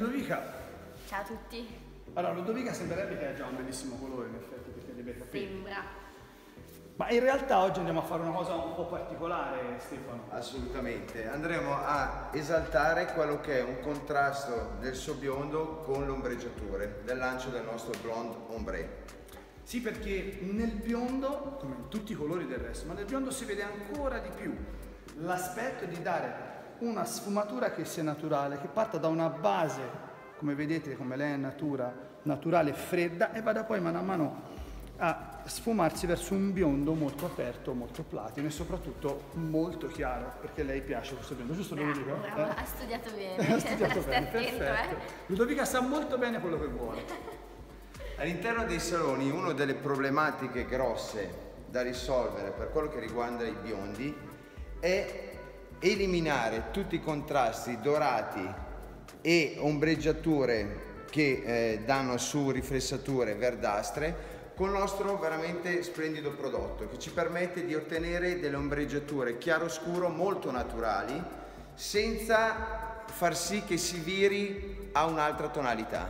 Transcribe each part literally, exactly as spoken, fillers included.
Ludovica. Ciao a tutti. Allora, Ludovica sembrerebbe che ha già un bellissimo colore, in effetti, perché dei bei capelli. Sembra. Ma in realtà oggi andiamo a fare una cosa un po' particolare, Stefano. Assolutamente, andremo a esaltare quello che è un contrasto del suo biondo con l'ombreggiature del lancio del nostro Blonde Ombre. Sì, perché nel biondo, come in tutti i colori del resto, ma nel biondo si vede ancora di più l'aspetto di dare una sfumatura che sia naturale, che parta da una base, come vedete, come lei è natura, naturale e fredda, e vada poi mano a mano a sfumarsi verso un biondo molto aperto, molto platino e soprattutto molto chiaro, perché a lei piace questo biondo, giusto Ludovica? Bravo, bravo, Eh? ha studiato bene. Ha studiato bene, attento, perfetto. Eh? Ludovica sa molto bene quello che vuole. All'interno dei saloni una delle problematiche grosse da risolvere per quello che riguarda i biondi è eliminare tutti i contrasti dorati e ombreggiature che eh, danno su riflessature verdastre con il nostro veramente splendido prodotto che ci permette di ottenere delle ombreggiature chiaro-scuro molto naturali senza far sì che si viri a un'altra tonalità.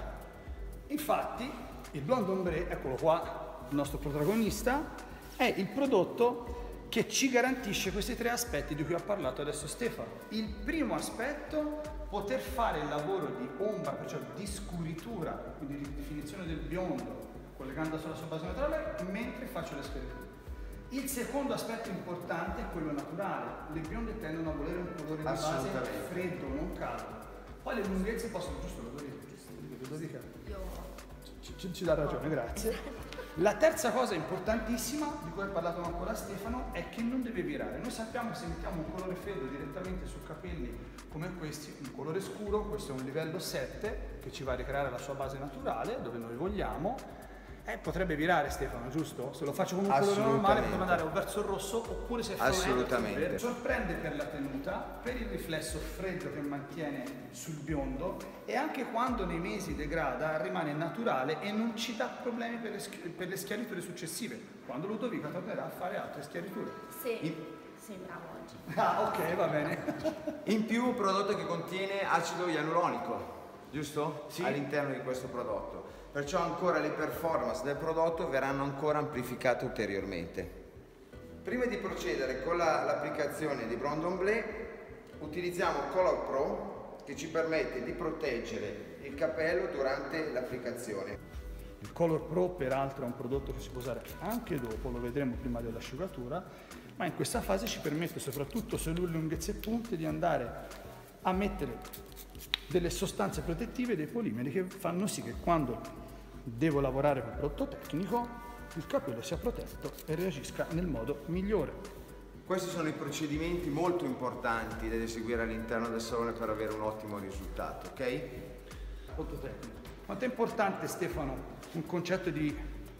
Infatti il Blonde Ombre, eccolo qua, il nostro protagonista, è il prodotto che ci garantisce questi tre aspetti di cui ha parlato adesso Stefano. Il primo aspetto, poter fare il lavoro di ombra, perciò di scuritura, quindi di definizione del biondo, collegando sulla sua base naturale, mentre faccio le schiariture. Il secondo aspetto importante è quello naturale. Le bionde tendono a volere un colore di base freddo, non caldo. Poi le lunghezze possono, giusto lo dica, Io... ci, ci, ci dà ragione, grazie. La terza cosa importantissima, di cui ha parlato ancora Stefano, è che non deve virare. Noi sappiamo che se mettiamo un colore freddo direttamente sui capelli come questi, un colore scuro, questo è un livello sette, che ci va a ricreare la sua base naturale, dove noi vogliamo, Eh, potrebbe virare Stefano, giusto? Se lo faccio con un colore normale potrebbe andare o verso il rosso oppure se fa assolutamente sorprende per la tenuta, per il riflesso freddo che mantiene sul biondo e anche quando nei mesi degrada rimane naturale e non ci dà problemi per le, per le schiariture successive, quando Ludovica tornerà a fare altre schiariture. Sì, In... sembrava oggi. Ah, ok, va bene. In più un prodotto che contiene acido ialuronico, giusto? Sì. All'interno di questo prodotto. Perciò ancora le performance del prodotto verranno ancora amplificate ulteriormente. Prima di procedere con l'applicazione la, di Blonde Ombre utilizziamo Color Pro che ci permette di proteggere il capello durante l'applicazione. Il Color Pro peraltro è un prodotto che si può usare anche dopo, lo vedremo prima dell'asciugatura, ma in questa fase ci permette soprattutto sulle lunghezze e punte di andare a mettere delle sostanze protettive, dei polimeri che fanno sì che quando devo lavorare con prodotto tecnico il capello sia protetto e reagisca nel modo migliore. Questi sono i procedimenti molto importanti da eseguire all'interno del salone per avere un ottimo risultato, ok? Molto tecnico. Quanto è importante, Stefano, un concetto di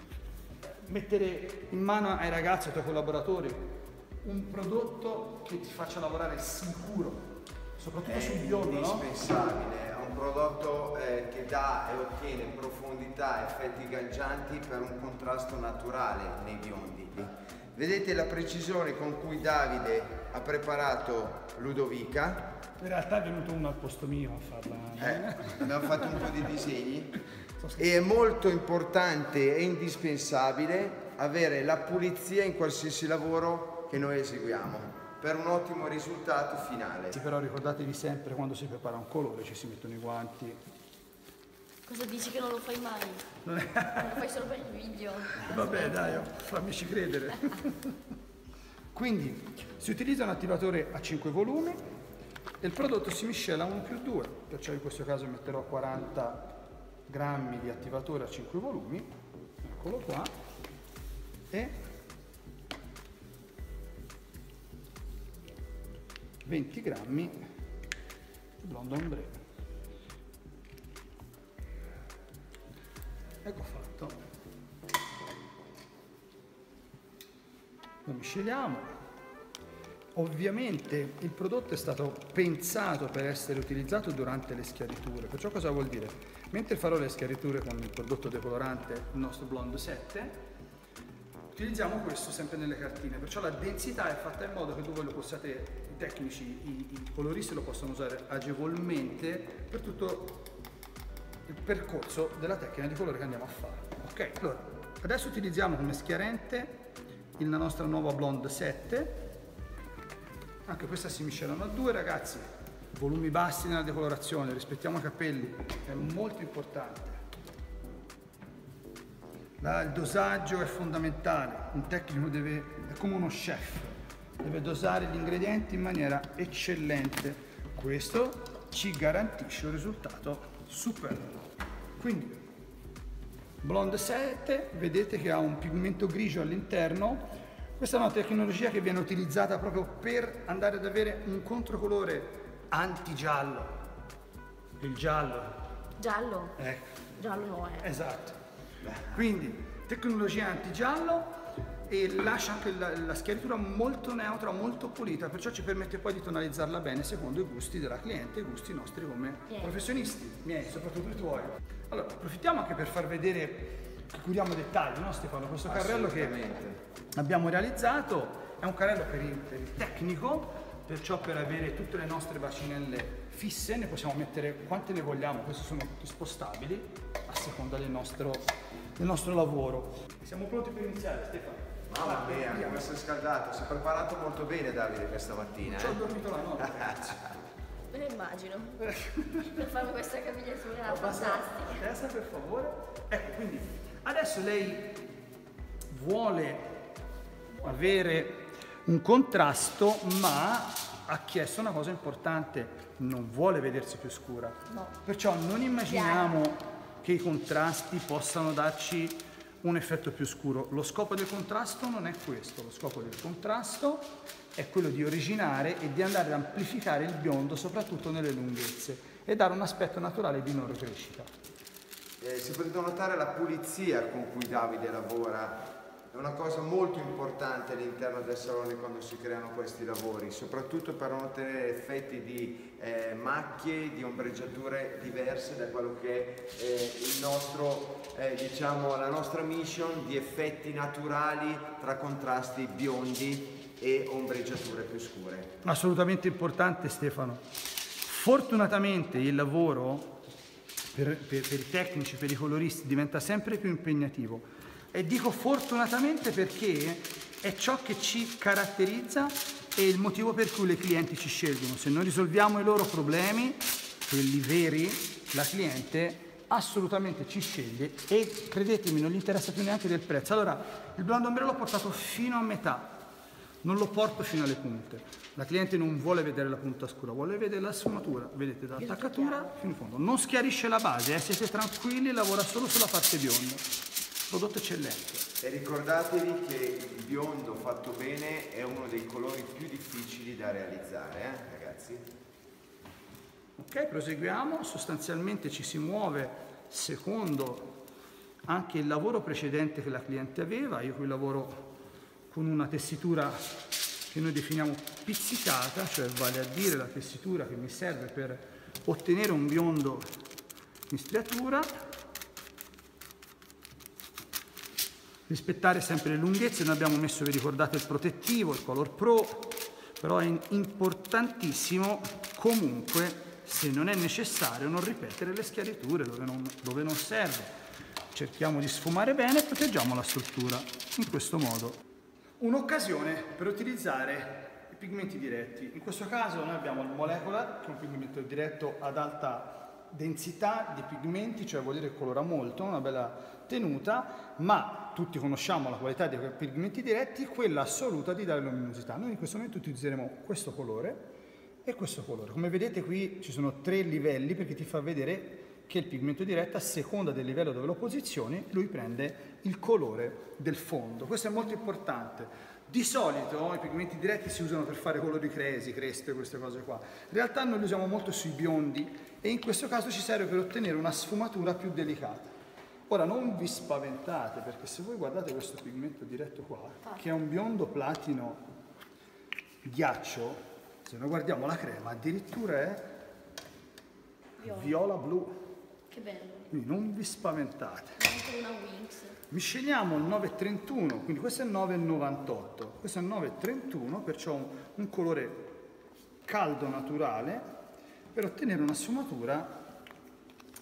mettere in mano ai ragazzi, ai tuoi collaboratori, un prodotto che ti faccia lavorare sicuro, soprattutto è sul biondo, no? Indispensabile, è un prodotto eh, che dà e ottiene profondità, effetti galgianti per un contrasto naturale nei biondi. Vedete la precisione con cui Davide ha preparato Ludovica. In realtà è venuto uno al posto mio a farla. Eh, abbiamo fatto un po' di disegni e è molto importante e indispensabile avere la pulizia in qualsiasi lavoro che noi eseguiamo per un ottimo risultato finale. Sì, però ricordatevi sempre quando si prepara un colore ci si mettono i guanti. Cosa dici che non lo fai mai? Non, è... non lo fai solo per il video. Vabbè dai, fammici credere. Quindi si utilizza un attivatore a cinque volumi e il prodotto si miscela uno più due, perciò in questo caso metterò quaranta grammi di attivatore a cinque volumi, eccolo qua, e venti grammi di Blonde Ombre. Ecco fatto. Lo misceliamo. Ovviamente il prodotto è stato pensato per essere utilizzato durante le schiariture, perciò cosa vuol dire? Mentre farò le schiariture con il prodotto decolorante, il nostro Blonde sette, utilizziamo questo sempre nelle cartine, perciò la densità è fatta in modo che voi lo possiate, i tecnici, i, i coloristi lo possono usare agevolmente per tutto il percorso della tecnica di colore che andiamo a fare. Ok, allora adesso utilizziamo come schiarente la nostra nuova Blonde sette. Anche questa si miscelano a due, ragazzi. Volumi bassi nella decolorazione, rispettiamo i capelli, è molto importante. La, il dosaggio è fondamentale, un tecnico deve, è come uno chef, deve dosare gli ingredienti in maniera eccellente. Questo ci garantisce un risultato superbo. Quindi Blonde sette, vedete che ha un pigmento grigio all'interno. Questa è una tecnologia che viene utilizzata proprio per andare ad avere un controcolore anti-giallo. Il giallo. Giallo? Ecco. Giallo no è. Esatto. Quindi tecnologia anti-giallo e lascia anche la, la schiaritura molto neutra, molto pulita, perciò ci permette poi di tonalizzarla bene secondo i gusti della cliente, i gusti nostri come Yeah. professionisti, miei, soprattutto i tuoi. Allora, approfittiamo anche per far vedere che curiamo i dettagli, no Stefano? Questo carrello che abbiamo realizzato è un carrello per il, per il tecnico, perciò per avere tutte le nostre bacinelle fisse ne possiamo mettere quante ne vogliamo, queste sono tutte spostabili a seconda del nostro, del nostro lavoro. Siamo pronti per iniziare, Stefano? Mamma mia, come sei scaldato, si è preparato molto bene Davide questa mattina. Ci ho Eh? dormito la notte, ragazzi. Me lo immagino. Per farmi questa capigliatura Abbassa fantastica. la testa per favore. Ecco, quindi adesso lei vuole avere un contrasto, ma ha chiesto una cosa importante, non vuole vedersi più scura. No. Perciò non immaginiamo che i contrasti possano darci un effetto più scuro. Lo scopo del contrasto non è questo, lo scopo del contrasto è quello di originare e di andare ad amplificare il biondo soprattutto nelle lunghezze e dare un aspetto naturale di loro crescita. Eh, si potete notare la pulizia con cui Davide lavora, è una cosa molto importante all'interno del salone quando si creano questi lavori, soprattutto per non ottenere effetti di eh, macchie, di ombreggiature diverse da quello che è eh, il nostro, eh, diciamo, la nostra mission di effetti naturali tra contrasti biondi e ombreggiature più scure. Assolutamente importante, Stefano. Fortunatamente il lavoro per, per, per i tecnici, per i coloristi diventa sempre più impegnativo. E dico fortunatamente perché è ciò che ci caratterizza e il motivo per cui le clienti ci scelgono. Se noi risolviamo i loro problemi, quelli veri, la cliente assolutamente ci sceglie e credetemi non gli interessa più neanche del prezzo. Allora il blonde ombré l'ho portato fino a metà, non lo porto fino alle punte. La cliente non vuole vedere la punta scura, vuole vedere la sfumatura, vedete dall'attaccatura fino in fondo. Non schiarisce la base, eh, siete tranquilli, lavora solo sulla parte bionda. Prodotto eccellente. E ricordatevi che il biondo fatto bene è uno dei colori più difficili da realizzare, eh, ragazzi? Ok, proseguiamo. Sostanzialmente ci si muove secondo anche il lavoro precedente che la cliente aveva. Io qui lavoro con una tessitura che noi definiamo pizzicata, cioè vale a dire la tessitura che mi serve per ottenere un biondo in striatura. Rispettare sempre le lunghezze, noi abbiamo messo, vi ricordate, il protettivo, il Color Pro, però è importantissimo comunque, se non è necessario, non ripetere le schiariture dove non, dove non serve. Cerchiamo di sfumare bene e proteggiamo la struttura in questo modo. Un'occasione per utilizzare i pigmenti diretti. In questo caso noi abbiamo il Molecular, che è un pigmento diretto ad alta densità di pigmenti, cioè vuol dire che colora molto, una bella tenuta, ma tutti conosciamo la qualità dei pigmenti diretti, quella assoluta di dare luminosità. Noi in questo momento utilizzeremo questo colore e questo colore. Come vedete qui ci sono tre livelli perché ti fa vedere che il pigmento diretto, a seconda del livello dove lo posizioni, lui prende il colore del fondo. Questo è molto importante. Di solito i pigmenti diretti si usano per fare colori cresi, crespe, queste cose qua. In realtà noi li usiamo molto sui biondi e in questo caso ci serve per ottenere una sfumatura più delicata. Ora non vi spaventate, perché se voi guardate questo pigmento diretto qua, che è un biondo platino ghiaccio, se noi guardiamo la crema addirittura è Viola. viola blu. Che bello. Quindi non vi spaventate. Anche una Wings. Misceliamo il nove trentuno, quindi questo è il nove novantotto, questo è il nove trentuno, perciò un, un colore caldo naturale per ottenere una sfumatura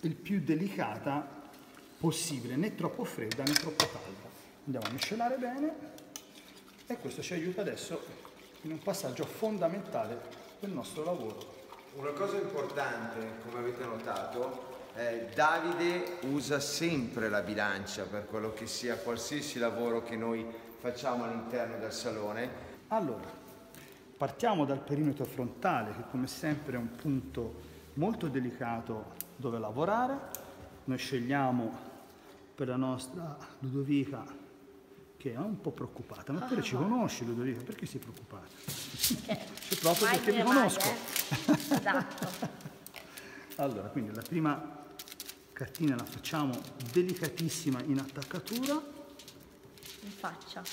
il più delicata possibile, né troppo fredda né troppo calda. Andiamo a miscelare bene e questo ci aiuta adesso in un passaggio fondamentale del nostro lavoro. Una cosa importante, come avete notato, eh, Davide usa sempre la bilancia per quello che sia qualsiasi lavoro che noi facciamo all'interno del salone. Allora, partiamo dal perimetro frontale, che come sempre è un punto molto delicato dove lavorare. Noi scegliamo per la nostra Ludovica, che è un po' preoccupata, ma pure ci conosci Ludovica, perché sei preoccupata? Okay. C'è proprio Mai perché mi dire mai, conosco. eh? Esatto. Allora, quindi la prima cartina la facciamo delicatissima in attaccatura. In faccia.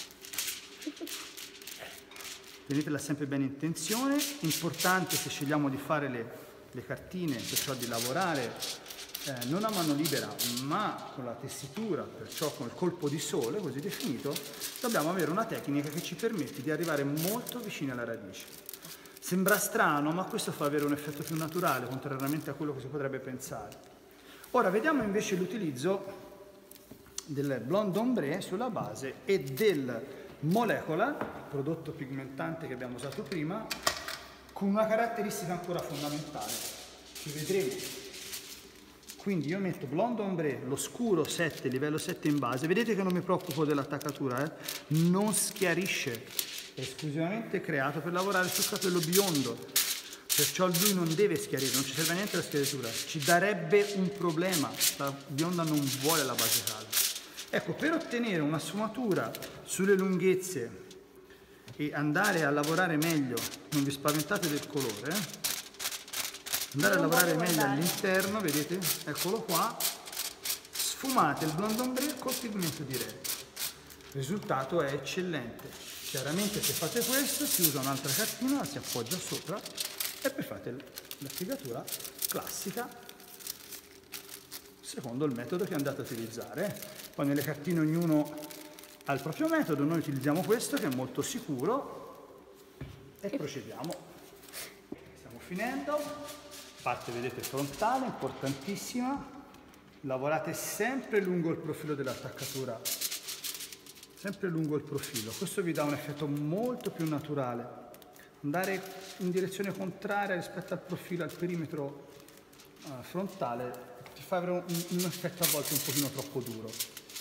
Tenetela sempre bene in tensione. Importante, se scegliamo di fare le, le cartine, perciò di lavorare eh, non a mano libera ma con la tessitura, perciò con il colpo di sole così definito, dobbiamo avere una tecnica che ci permette di arrivare molto vicini alla radice. Sembra strano, ma questo fa avere un effetto più naturale, contrariamente a quello che si potrebbe pensare. Ora vediamo invece l'utilizzo del Blonde Ombre sulla base e del Molecular, il prodotto pigmentante che abbiamo usato prima, con una caratteristica ancora fondamentale, che vedremo. Quindi io metto Blonde Ombre, lo scuro sette, livello sette in base, vedete che non mi preoccupo dell'attaccatura, eh? Non schiarisce. È esclusivamente creato per lavorare sul capello biondo, perciò lui non deve schiarire, non ci serve niente la schiaritura, ci darebbe un problema, la bionda non vuole la base calda. Ecco, per ottenere una sfumatura sulle lunghezze e andare a lavorare meglio, non vi spaventate del colore, eh? andare a lavorare meglio all'interno, vedete, eccolo qua, sfumate il Blonde Ombre col pigmento diretto, il risultato è eccellente. Chiaramente se fate questo si usa un'altra cartina, la si appoggia sopra e poi fate l'applicatura classica secondo il metodo che andate a utilizzare. Poi nelle cartine ognuno ha il proprio metodo, noi utilizziamo questo che è molto sicuro e procediamo. Stiamo finendo, parte vedete frontale, importantissima, lavorate sempre lungo il profilo dell'attaccatura. Sempre lungo il profilo, questo vi dà un effetto molto più naturale. Andare in direzione contraria rispetto al profilo, al perimetro uh, frontale, ti fa avere un, un effetto a volte un pochino troppo duro.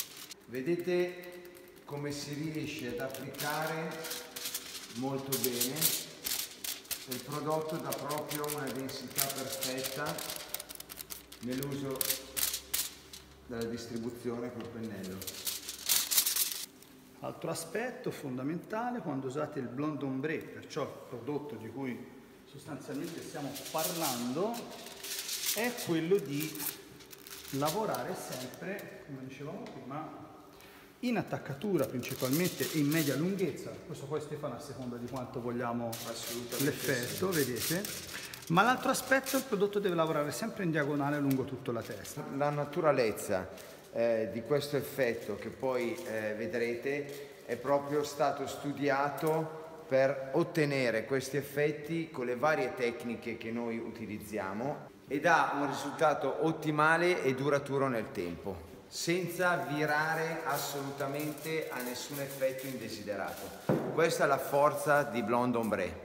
Vedete come si riesce ad applicare molto bene, il prodotto dà proprio una densità perfetta nell'uso della distribuzione col pennello. Altro aspetto fondamentale quando usate il Blonde Ombre, perciò il prodotto di cui sostanzialmente stiamo parlando, è quello di lavorare sempre, come dicevamo prima, in attaccatura principalmente e in media lunghezza. Questo poi Stefano a seconda di quanto vogliamo l'effetto, sì. Vedete? Ma l'altro aspetto, il prodotto deve lavorare sempre in diagonale lungo tutta la testa. La naturalezza Eh, di questo effetto che poi eh, vedrete è proprio stato studiato per ottenere questi effetti con le varie tecniche che noi utilizziamo e dà un risultato ottimale e duraturo nel tempo, senza virare assolutamente a nessun effetto indesiderato. Questa è la forza di Blonde Ombre.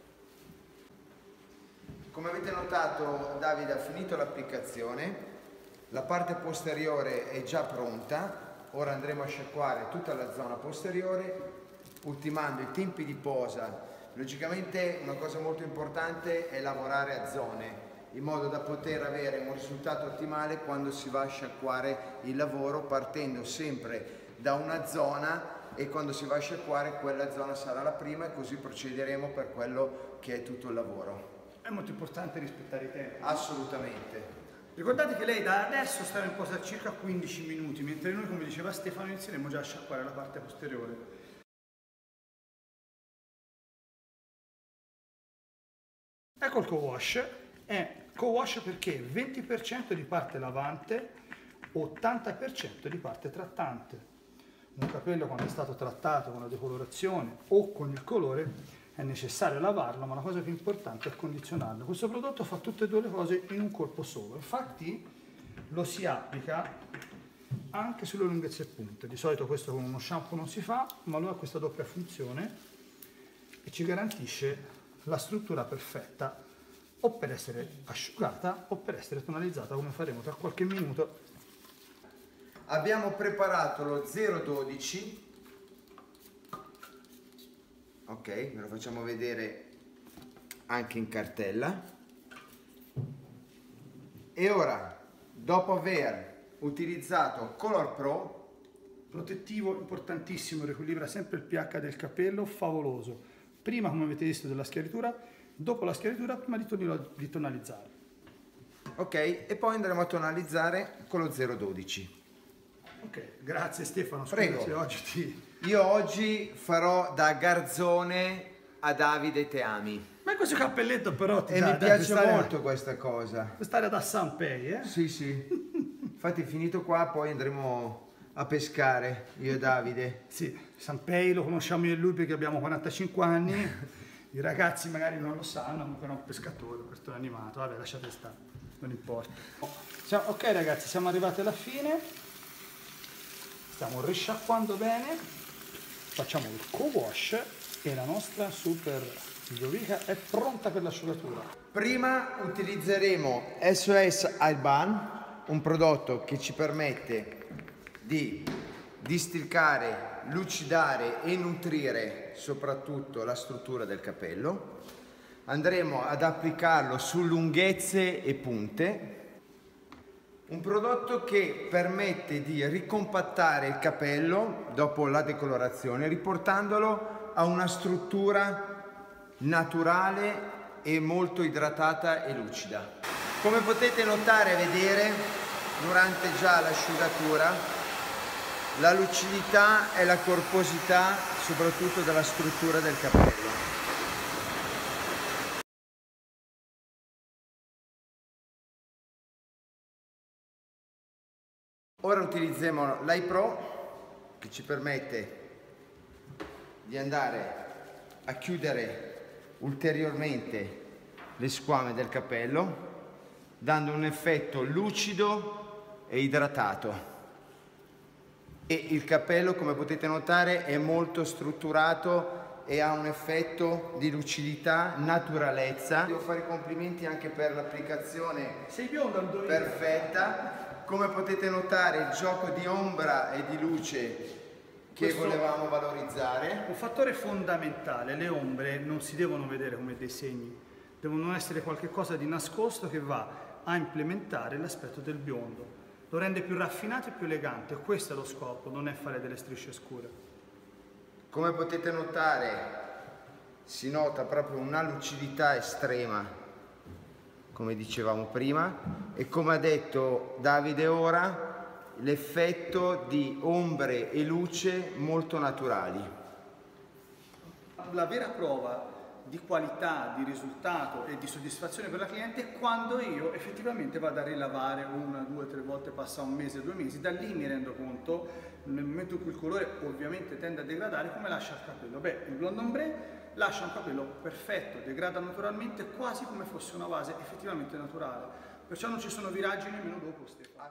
Come avete notato, Davide ha finito l'applicazione. La parte posteriore è già pronta, ora andremo a sciacquare tutta la zona posteriore, ultimando i tempi di posa. Logicamente una cosa molto importante è lavorare a zone, in modo da poter avere un risultato ottimale quando si va a sciacquare il lavoro, partendo sempre da una zona e quando si va a sciacquare quella zona sarà la prima e così procederemo per quello che è tutto il lavoro. È molto importante rispettare i tempi. Assolutamente. Ricordate che lei da adesso starà in posa circa quindici minuti, mentre noi, come diceva Stefano, inizieremo già a sciacquare la parte posteriore. Ecco il co-wash. È co-wash perché venti per cento di parte lavante, ottanta per cento di parte trattante. Un capello quando è stato trattato con la decolorazione o con il colore è necessario lavarlo, ma la cosa più importante è condizionarlo. Questo prodotto fa tutte e due le cose in un colpo solo. Infatti lo si applica anche sulle lunghezze e punte. Di solito questo con uno shampoo non si fa, ma lui ha questa doppia funzione e ci garantisce la struttura perfetta o per essere asciugata o per essere tonalizzata, come faremo tra qualche minuto. Abbiamo preparato lo zero dodici, ok, ve lo facciamo vedere anche in cartella. E ora, dopo aver utilizzato Color Pro, protettivo importantissimo, riequilibra sempre il pH del capello, favoloso. Prima, come avete visto, della schiaritura, dopo la schiaritura, prima di tonalizzare. Ok, e poi andremo a tonalizzare con lo zero dodici. Ok, grazie Stefano. Prego. Scusi, oggi ti... Io oggi farò da garzone a Davide Te Ami. Ma questo cappelletto però ti E dà, mi dai, piace quest'area- molto questa cosa. quest'area da Sanpei, eh? Sì, sì. Infatti finito qua poi andremo a pescare, io e Davide. Sì, Sanpei lo conosciamo io e lui perché abbiamo quarantacinque anni. I ragazzi magari non lo sanno, comunque è un pescatore, un cartone animato. Vabbè, lasciate stare, non importa. Siamo- ok ragazzi, siamo arrivati alla fine. Stiamo risciacquando bene. Facciamo il co-wash e la nostra super Jovica è pronta per l'asciugatura. Prima utilizzeremo S O S Alban, un prodotto che ci permette di distilcare, lucidare e nutrire soprattutto la struttura del capello. Andremo ad applicarlo su lunghezze e punte. Un prodotto che permette di ricompattare il capello dopo la decolorazione, riportandolo a una struttura naturale e molto idratata e lucida. Come potete notare e vedere durante già l'asciugatura, la lucidità e la corposità soprattutto della struttura del capello. Ora utilizziamo l'iPro che ci permette di andare a chiudere ulteriormente le squame del capello, dando un effetto lucido e idratato. E il capello, come potete notare, è molto strutturato e ha un effetto di lucidità, naturalezza. Devo fare i complimenti anche per l'applicazione Sei biondo al dovere. perfetta. Come potete notare, il gioco di ombra e di luce che Questo- volevamo valorizzare. Un fattore fondamentale, le ombre non si devono vedere come dei segni, devono essere qualcosa di nascosto che va a implementare l'aspetto del biondo, lo rende più raffinato e più elegante, questo è lo scopo, non è fare delle strisce scure. Come potete notare, si nota proprio una lucidità estrema, come dicevamo prima, e come ha detto Davide ora, l'effetto di ombre e luce molto naturali. La vera prova di qualità, di risultato e di soddisfazione per la cliente è quando io effettivamente vado a rilavare una, due, tre volte, passa un mese, due mesi, da lì mi rendo conto, nel momento in cui il colore ovviamente tende a degradare, come lascia il capello. Beh, il blonde ombre lascia un capello perfetto, degrada naturalmente, quasi come fosse una base effettivamente naturale. Perciò non ci sono viraggi nemmeno dopo, Stefano.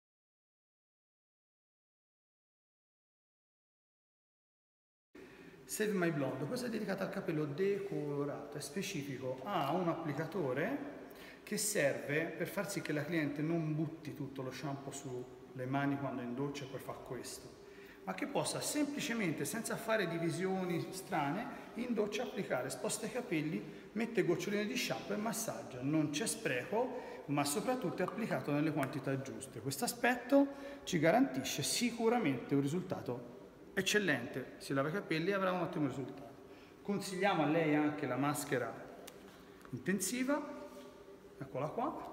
Save My Blonde, questa è dedicata al capello decolorato, è specifico, ha un applicatore che serve per far sì che la cliente non butti tutto lo shampoo sulle mani quando è in doccia e poi fa questo, ma che possa semplicemente, senza fare divisioni strane, in doccia applicare, sposta i capelli, mette goccioline di shampoo e massaggia. Non c'è spreco, ma soprattutto è applicato nelle quantità giuste. Questo aspetto ci garantisce sicuramente un risultato eccellente, si lava i capelli e avrà un ottimo risultato. Consigliamo a lei anche la maschera intensiva, eccola qua.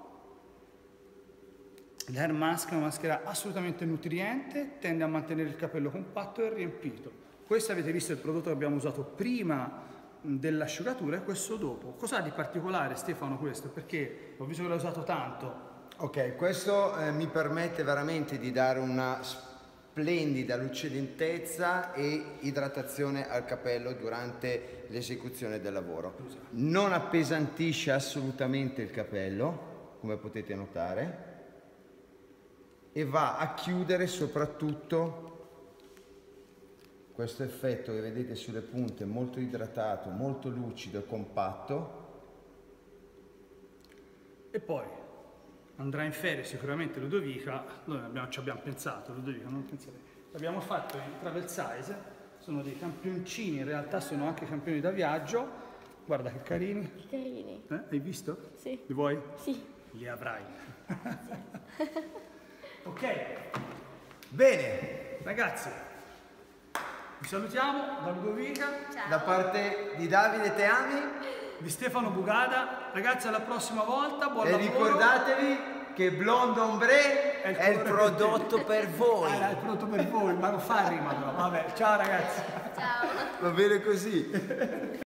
L'Hair Mask è una maschera assolutamente nutriente, tende a mantenere il capello compatto e riempito. Questo avete visto il prodotto che abbiamo usato prima dell'asciugatura e questo dopo. Cos'ha di particolare, Stefano, questo? Perché ho visto che l'hai usato tanto. Ok, questo eh, mi permette veramente di dare una splendida lucidità e idratazione al capello durante l'esecuzione del lavoro. Non appesantisce assolutamente il capello, come potete notare. e va a chiudere soprattutto questo effetto che vedete sulle punte, molto idratato, molto lucido e compatto. E poi andrà in ferie sicuramente Ludovica, noi abbiamo, ci abbiamo pensato, Ludovica non pensate, l'abbiamo fatto in travel size, sono dei campioncini, in realtà sono anche campioni da viaggio, guarda che carini. Che carini. Eh, hai visto? Sì. Li vuoi? Sì. Li avrai. Ok, Bene, ragazzi, vi salutiamo da Ludovica, Ciao. da parte di Davide Te Ami, di Stefano Bugada, ragazzi alla prossima volta, buon e lavoro. ricordatevi che Blonde Ombre È il è il colore prodotto per voi. Ah, era il prodotto per voi, ma non fa rima però, vabbè, ciao ragazzi. Ciao. Va bene così.